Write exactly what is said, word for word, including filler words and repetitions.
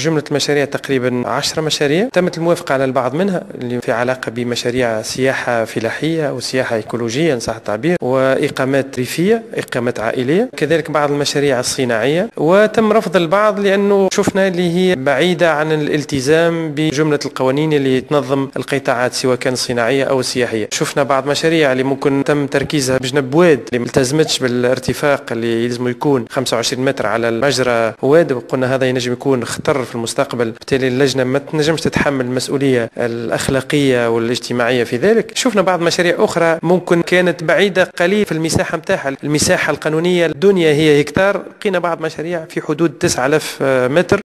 جملة المشاريع تقريبا عشر مشاريع تمت الموافقة على البعض منها اللي في علاقة بمشاريع سياحة فلاحية أو سياحة إيكولوجية إن صح التعبير، وإقامات ريفية، إقامات عائلية، كذلك بعض المشاريع الصناعية. وتم رفض البعض لأنه شفنا اللي هي بعيدة عن الالتزام بجملة القوانين اللي تنظم القطاعات سواء كان صناعية أو سياحية. شفنا بعض مشاريع اللي ممكن تم تركيزها بجنب واد اللي ملتزمتش بالارتفاق اللي يلزم يكون خمسة وعشرين متر على المجرى واد، وقلنا هذا ينجم يكون خطر في المستقبل، بالتالي اللجنة ما تنجمش تتحمل المسؤولية الأخلاقية والاجتماعية في ذلك. شفنا بعض مشاريع أخرى ممكن كانت بعيدة قليل في المساحة متاعها، المساحة القانونية الدنيا هي هكتار، لقينا بعض مشاريع في حدود تسعة آلاف متر